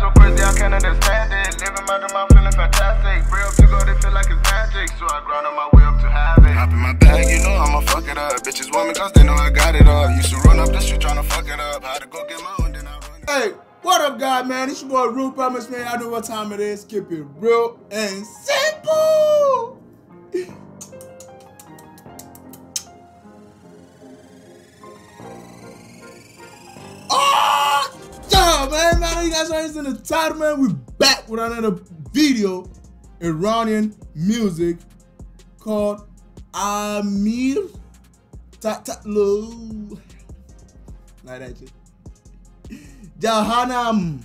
so crazy I can't understand it. Living my dream, I'm feeling fantastic. Real to go, they feel like it's magic. So I grind on my way up to have it. Hop in my bag, you know I'ma fuck it up. Bitches want me cause they know I got it all. Used to run up the street trying to fuck it up. Had to go get my own, then I run it. Hey, what up, God, man? It's your boy, Real Promise, man. I know what time it is. Keep it real and simple. Oh, yeah, man. I know you guys are in the title, man. We back with another video, Iranian music called Amir Tatlo. Like that shit. Jahanam.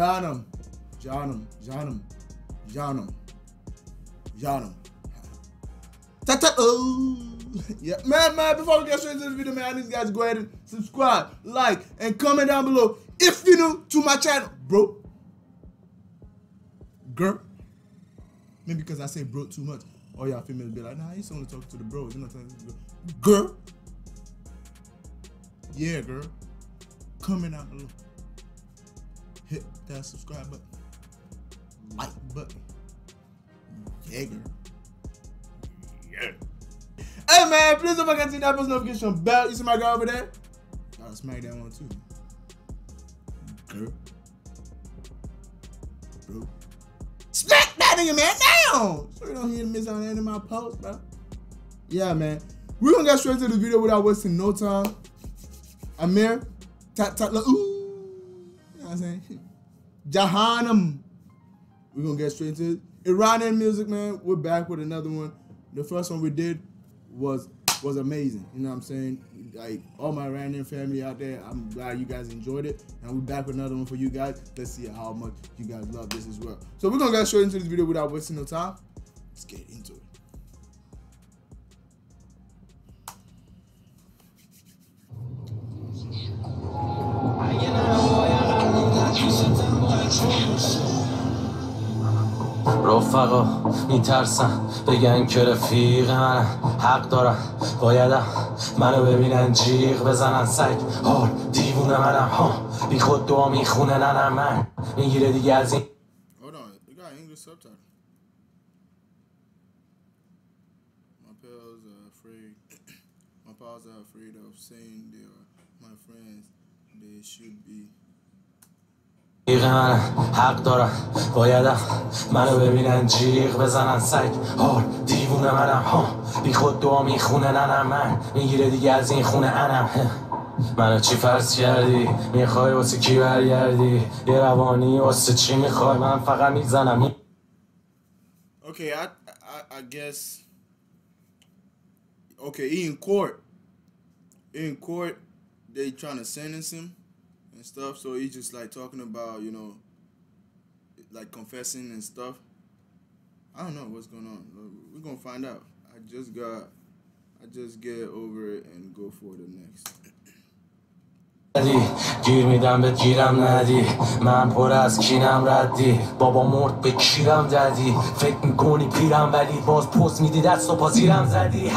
Tatlo. Yeah, man, before we get straight into this video, man, I need you guys to go ahead and subscribe, like, and comment down below if you're new to my channel, bro. Girl. Maybe because I say bro too much. All y'all females be like, nah, he's only talking to the bros. You're not talking to the girl. Girl. Yeah, girl. Comment down below. Hit that subscribe button. Like button. Yeah, girl. Yeah. Hey, man, please don't forget to hit that post notification bell. You see my girl over there? I'll smack that one too. Girl. Bro. Smack that nigga, man, down! So you don't hear miss on any of my posts, bro. Yeah, man. We're gonna get straight to the video without wasting no time. Amir Tatlo. Ooh. You know what I'm saying? Jahanam. We're gonna get straight to it. Iranian music, man. We're back with another one. The first one we did was amazing. You know what I'm saying? Like, all my Iranian family out there, I'm glad you guys enjoyed it. And we're back with another one for you guys. Let's see how much you guys love this as well. So we're gonna get straight into this video without wasting no time. Let's get into it. رفقا میترسن بگن که رفیق منم حق دارن بایدم منو ببینن جیغ بزنن سگ حال دیوونه منم ها بی خود دعا میخونه ننم من میگیره دیگه از این Hold on, you got English subtitle. My pals are afraid of saying they are my friends. They should be. حق دارن بایدم منو ببینن جیغ بزنن سگ حال دیوونه منم ها بی خود دعا میخونه ننم من میگیره دیگه از این خونه انم منو چی فرض کردی میخوای واسه کی برگردی یه روانی واسه چی میخوای من فقط میزنم. Okay, I guess. Okay, in court, they trying to sentence him and stuff. So he's just like talking about, you know, like confessing and stuff. I don't know what's going on. We're gonna find out. I just get over it and go for the next. گیر میدم بهت گیرم ندی من پر از کینم ردی بابا مرد به کیرم دادی فکر میکنی پیرم ولی باز پوز میدی دست و پا زیرم زدی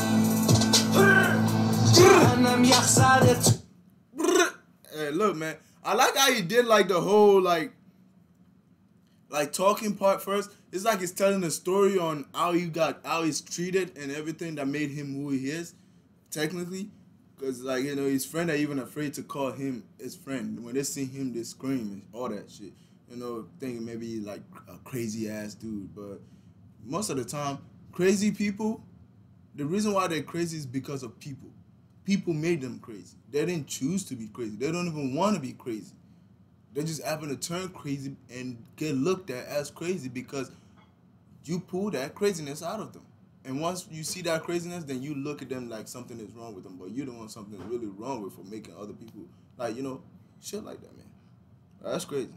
جهنم یخ سرت. Hey, look, man, I like how he did like the whole like talking part first. It's like he's telling a story on how he's treated and everything that made him who he is, technically. Because, like, you know, his friend are even afraid to call him his friend. When they see him, they scream and all that shit. You know, thinking maybe like a crazy ass dude. But most of the time, crazy people, the reason why they're crazy is because of people. People made them crazy. They didn't choose to be crazy. They don't even want to be crazy. They just happen to turn crazy and get looked at as crazy because you pull that craziness out of them. And once you see that craziness, then you look at them like something is wrong with them, but you don't want something really wrong with for making other people, like, you know, shit like that, man. That's crazy.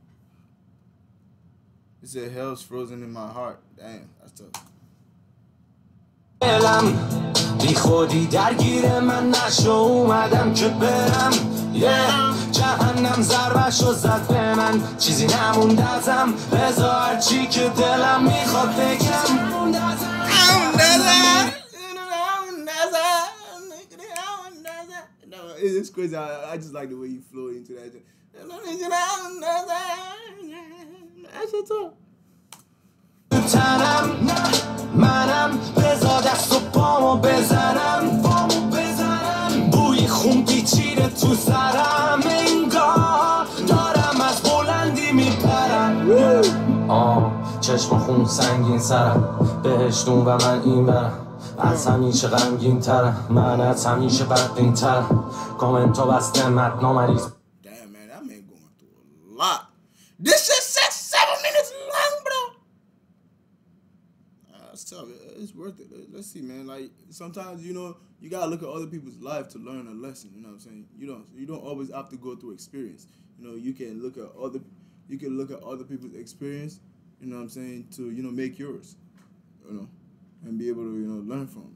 He said, hell's frozen in my heart. Damn, that's tough. بی خودی درگیر من نشو اومدم که برم جهنم ضربشو زد به من چیزی نمونده ازم رضا هرچی که دلم میخواد بگم It's crazy. I just like the way you flow into that. shit's up. منم بزا دست و پامو بزنم بوی خون پیچیده تو سرم انگار دارم از بلندی میپرم چشم خون سنگین سرم بهشتون و من این برم از همیشه غمگین ترم من از همیشه بدبین ترم کامنتو بسته متنا مریض. Damn, man, that man going through a lot. This shit said 7 minutes long, bro. That's tough. It's worth it. Let's see, man. Like, sometimes, you know, you gotta look at other people's life to learn a lesson. You know what I'm saying? You don't always have to go through experience. You know, you can look at other people's experience. You know what I'm saying? To, you know, make yours. You know, and be able to, you know, learn from it.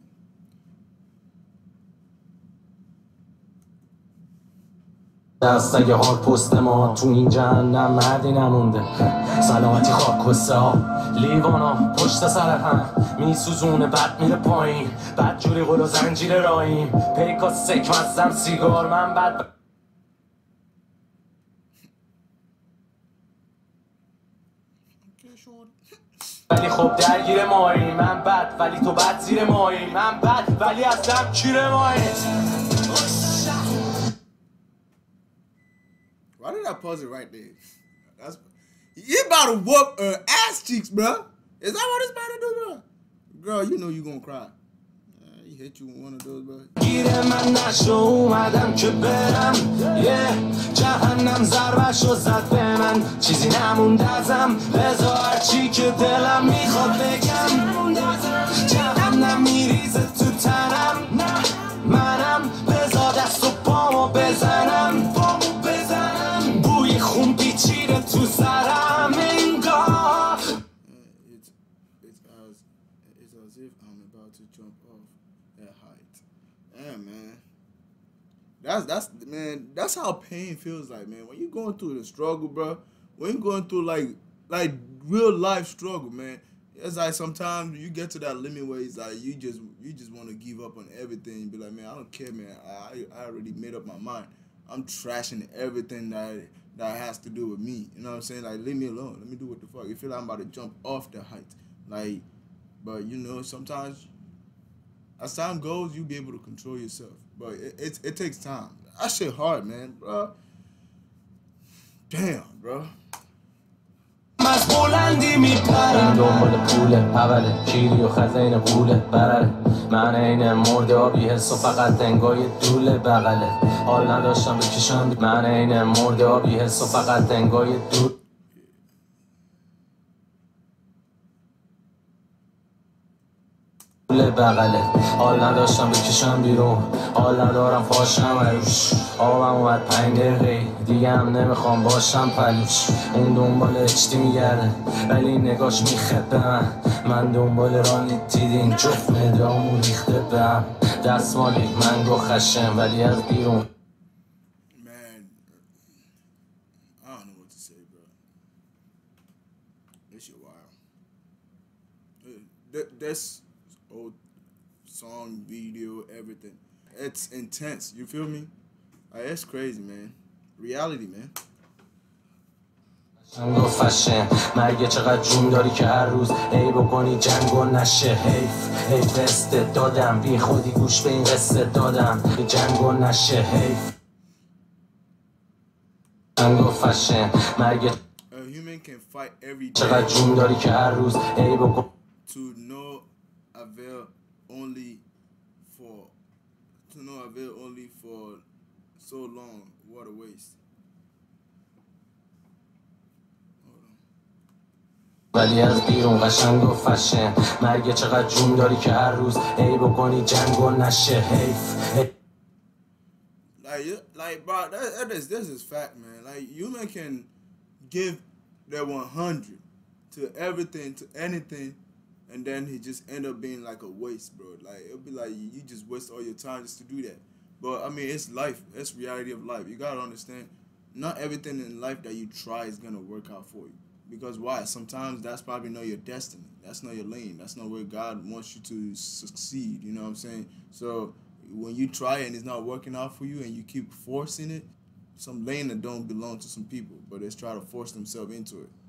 دست اگه هار پست ما تو این جهنم مردی نمونده سلامتی خاک کسه ها لیوانا پشت سر هم میسوزونه بد میره پایین بد جوری قل و زنجیر راییم پیکا سک مزم سیگار من بد ولی خب درگیر مایی من بد ولی تو بد زیر مایی من بد ولی اصلا کیر مایی. Why did I pause it right there? That's you about to whoop her ass cheeks, bro. Is that what it's about to do, bro? Girl, you know you gonna cry. He hit you with one of those, bro. گیره من نشو اومدم که برم جهنم ضربشو زد به من چیزی نمونده ازم بذار هرچی که دلم میخواد بگم جهنم میریزه تو تنم منم بذار دست و پامو بزنم بوی خون پیچیده تو سرم انگار. It's as if I'm about to jump off that height. Damn, man. That's how pain feels like, man. When you're going through the struggle, bro. When you're going through like real life struggle, man. It's like sometimes you get to that limit where it's like you just want to give up on everything and be like, man, I don't care, man. I already made up my mind. I'm trashing everything that has to do with me. You know what I'm saying? Like, leave me alone. Let me do what the fuck. You feel like I'm about to jump off the height. Like, but you know, sometimes as time goes, you'll be able to control yourself. But it takes time. That shit hard, man, bro. Damn, bro. از بلندی میپرم دنبال پوله اوله کیری و خزین قوله برره من این مرده آبی حس و فقط دنگای دوله بغله حال نداشتم بکشم من این مرده آبی حس و فقط دنگای دوله بغله حال نداشتم بکشم بیرون حال ندارم پاشم عروش آبم اومد 5 دقیقه دیگه هم نمیخوام باشم پلوش اون دنبال اچتی میگرده ولی نگاش میخبه من دنبال رانی دیدین جفت مدرامو ریخته بهم دستمالی منگو خشم ولی از بیرون. Man, I don't know what to say, bro. This shit wild. This old song, video, everything. It's intense. You feel me? Like, it's crazy, man. Reality, man. جنگ و فشه مرگ چقدر جون داری که هر روز ای بکنی جنگ و نشه حیف دست دادم بی خودی گوش به این قصه دادم جنگ و نشه حیف جنگ و فشه مرگ چقدر جون داری که هر روز ای بکن to no avail only for so long. What a waste. ولی از بیرون قشنگ و فشه مرگ چقدر جون داری که هر روز ای بکنی جنگ و نشه حیف. Like, bro, this is fact, man. Like, human can give their 100 to everything, to anything, and then he just end up being like a waste, bro. Like, it'll be like you just waste all your time just to do that. But I mean, it's life. It's reality of life. You gotta understand, not everything in life that you try is gonna work out for you. Because why? Sometimes that's probably not your destiny. That's not your lane. That's not where God wants you to succeed. You know what I'm saying? So when you try and it's not working out for you and you keep forcing it, some lane that don't belong to some people, but they try to force themselves into it.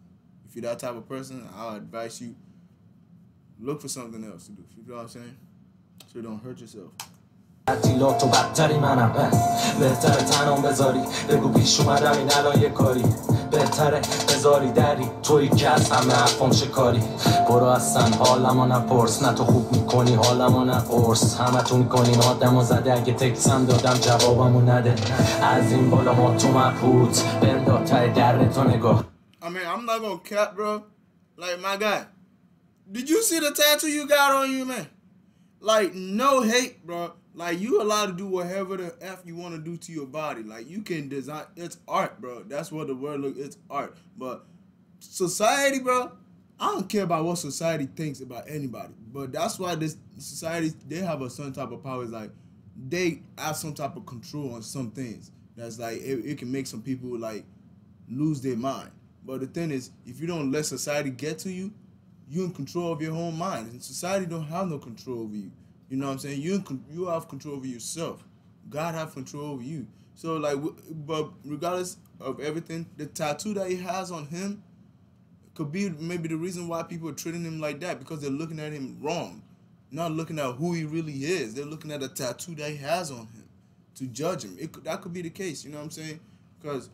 if you're that type of person, I'll advise you look for something else to do. You know what I'm saying? So you don't hurt yourself. تعطیلات و بدتری منم بهتره تنم بذاری بگو پیش اومدم این الان یه کاری بهتره بذاری دری توی که از همه حرفم شکاری برو اصلا حالمو نپرس نه تو خوب میکنی حالمو نپرس همه تو میکنین آدمو زده اگه تکسم دادم جوابمو نده از این بالا ما تو مبهوت بندا تای در تو نگاه I mean, I'm not gonna cap, bro. Like, my guy, did you see the tattoo you got on you, man? Like, no hate, bro. Like, you allowed to do whatever the F you want to do to your body. Like, you can design. It's art, bro. That's what the word look. It's art. But society, bro, I don't care about what society thinks about anybody. But that's why this society, they have a certain type of power. It's like, they have some type of control on some things. That's like, it can make some people, like, lose their mind. But the thing is, if you don't let society get to you, you're in control of your own mind. And society don't have no control over you. You know what I'm saying? You have control over yourself. God have control over you. So, like, but regardless of everything, the tattoo that he has on him could be maybe the reason why people are treating him like that, because they're looking at him wrong. Not looking at who he really is. They're looking at the tattoo that he has on him to judge him. That could be the case. You know what I'm saying? Because,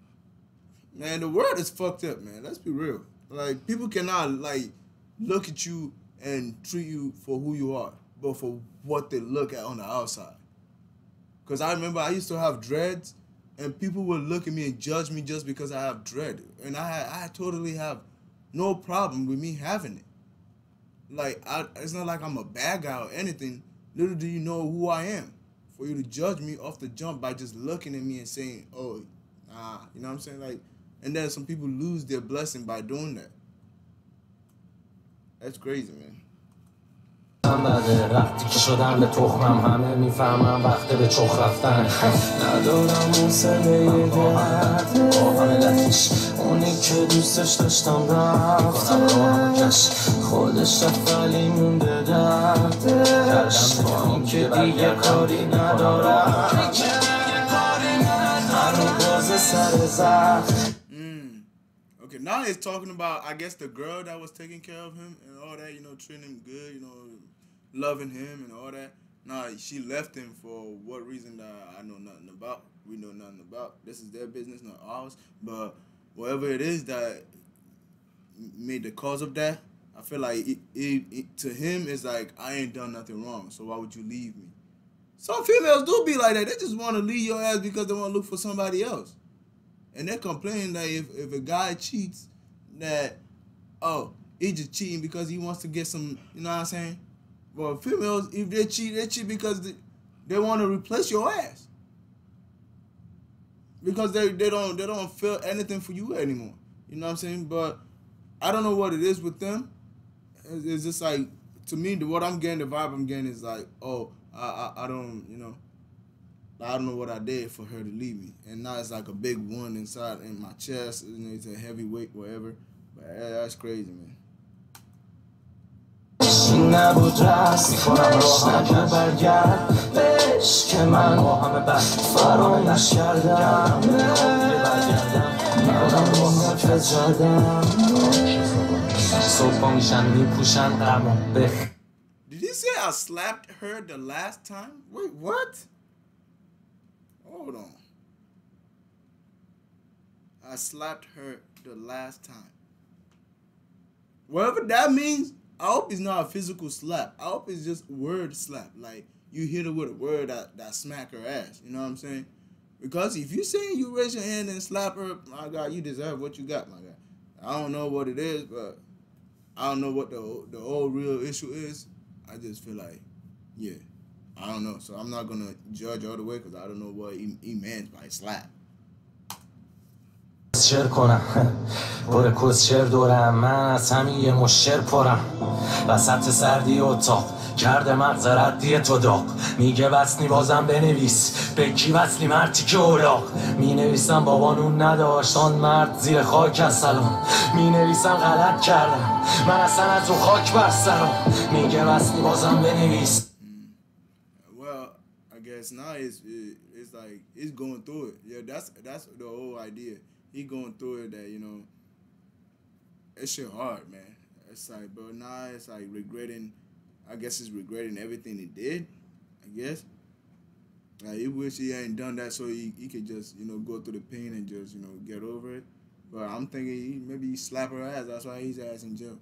man, the world is fucked up, man. Let's be real. Like, people cannot, like, look at you and treat you for who you are, but for what they look at on the outside. Because I remember I used to have dreads, and people would look at me and judge me just because I have dread. And I totally have no problem with me having it. Like, it's not like I'm a bad guy or anything. Little do you know who I am for you to judge me off the jump by just looking at me and saying, oh, nah, you know what I'm saying? Like, and then some people lose their blessing by doing that. That's crazy, man. وقتی که شدم به تخمم همه میفهمم وقت به چخ رفتن ندارم اون سله درد اونی که دوستش داشتم رفتم کش خودش رفت ولی مونده دردش اون که دیگه کاری ندارم هنو باز سر زخم. Okay, now he's talking about, I guess, the girl that was taking care of him and all that, you know, treating him good, you know, loving him and all that. Now, she left him for what reason that I know nothing about. We know nothing about. This is their business, not ours. But whatever it is that made the cause of that, I feel like to him, it's like, I ain't done nothing wrong, so why would you leave me? Some females do be like that. They just want to leave your ass because they want to look for somebody else. And they're complaining that if a guy cheats, that, oh, he's just cheating because he wants to get some, you know what I'm saying? Well, females, if they cheat because they want to replace your ass. Because they don't feel anything for you anymore. You know what I'm saying? But I don't know what it is with them. It's just like, to me, what I'm getting, the vibe I'm getting is like, oh, I don't, you know, I don't know what I did for her to leave me. And now it's like a big wound inside in my chest. You know, it's a heavy weight, whatever. But that's crazy, man. نبود رست میکنمش نکن برگرد بهش که من با همه بد فراموش کردم یادم با نفت جادم صبح میشن میپوشن غمو بخ. Did he say I slapped her the last time? Wait, what? Hold on. I slapped her the last time. Whatever that means, I hope it's not a physical slap. I hope it's just word slap. Like, you hit her with a word that smack her ass. You know what I'm saying? Because if you say you raise your hand and slap her, my God, you deserve what you got, my God. I don't know what it is, but I don't know what the whole real issue is. I just feel like, yeah, I don't know. So I'm not going to judge all the way because I don't know what he meant by slap. شعر کنم پر کس شعر دورم من از همین یه مشر پرم وسط سردی اتاق کرده مغز ردی تو داغ میگه وصلی بازم بنویس به کی وصلی مرتی که اولاق مینویسم بابانون نداشت آن مرد زیر خاک از سلام مینویسم غلط کردم من اصلا از اون خاک بر سرم میگه وصلی بازم بنویس. Well, I guess now it's like he's going through it. Yeah, that's the whole idea. He going through it that, you know, That shit hard, man. It's like, bro, now it's like regretting. I guess it's regretting everything he did. I guess. Like, he wish he ain't done that so he could just, you know, go through the pain and just, you know, get over it. But I'm thinking maybe he slap her ass. That's why he's ass in jail.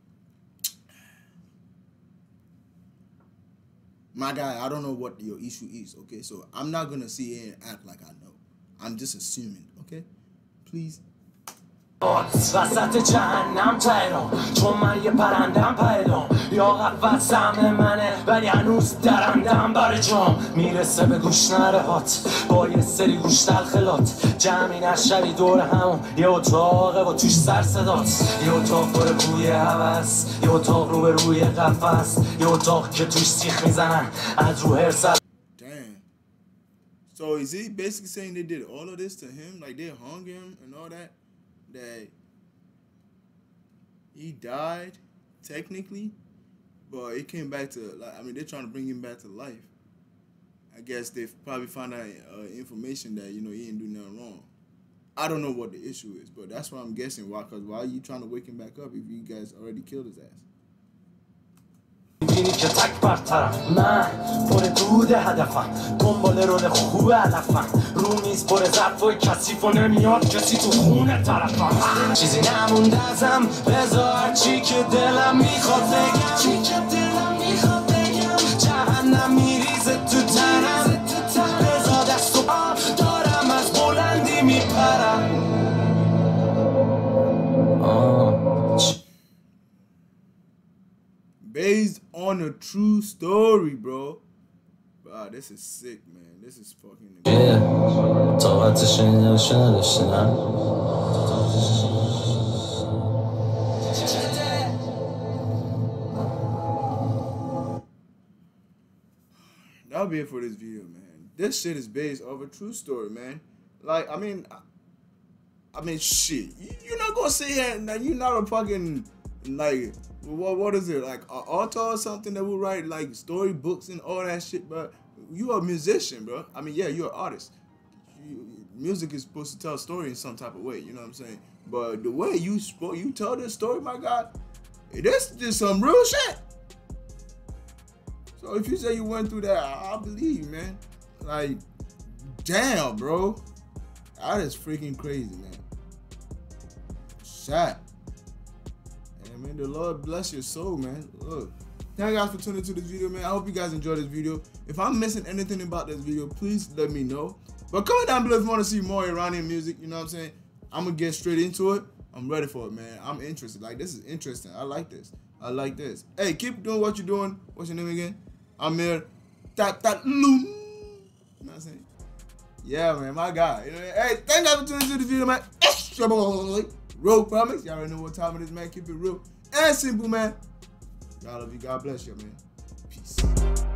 My guy, I don't know what your issue is, okay? So I'm not going to sit here and act like I know. I'm just assuming, okay? Please. وسط جهنم تایرم چون من یه پرندم پیدام یا قفت سهم منه ولی هنوز درندم بر جام میرسه به گوش نرهات با یه سری گوش تلخلات جمعی نشوی دور همون یه اتاقه و توش سر صدات یه اتاق پر بوی هوس یه اتاق رو به روی قفس یه اتاق که توش سیخ میزنن از رو هرسل. Damn. So is he basically saying they did all of this to him? Like they hung him and all that? That he died technically, but it came back to, like, I mean, they're trying to bring him back to life. I guess they probably found out information that, you know, he didn't do nothing wrong. I don't know what the issue is, but that's what I'm guessing. Why? Because why are you trying to wake him back up if you guys already killed his ass? می‌بینی که تک بر طرف من پر دود هدفم دنبال رول خوب علفم رو میز پر ظرف و کثیف و نمیاد کسی تو خونه طرفم چیزی نمونده ازم بذار چی که دلم میخواد بگم جهنم میریزه تو تنم بذار دست و دارم از بلندی میپرم. Based on a true story, bro. Wow, this is sick, man. This is fucking. Yeah. That'll be it for this video, man. This shit is based off a true story, man. Like, I mean, shit. You're not gonna sit here and you're not a fucking, like, what is it, like an author or something that will write like storybooks and all that shit, but you a musician, bro. I mean, yeah, you're an artist. Music is supposed to tell a story in some type of way, you know what I'm saying? But the way you tell this story, my God, this is some real shit. So if you say you went through that, I believe, man. Like, damn, bro. That is freaking crazy, man. Shot. And man, the Lord bless your soul, man. Look. Thank you guys for tuning into this video, man. I hope you guys enjoyed this video. If I'm missing anything about this video, please let me know. But comment down below if you want to see more Iranian music, you know what I'm saying? I'm going to get straight into it. I'm ready for it, man. I'm interested. Like, this is interesting. I like this. I like this. Hey, keep doing what you're doing. What's your name again? Amir Tatlum. You know what I'm saying? Yeah, man, my guy. You know, hey, thank you guys for tuning into this video, man. Extra boy. Real promise. Y'all already know what time it is, man. Keep it real and simple, man. God love you. God bless you, man. Peace.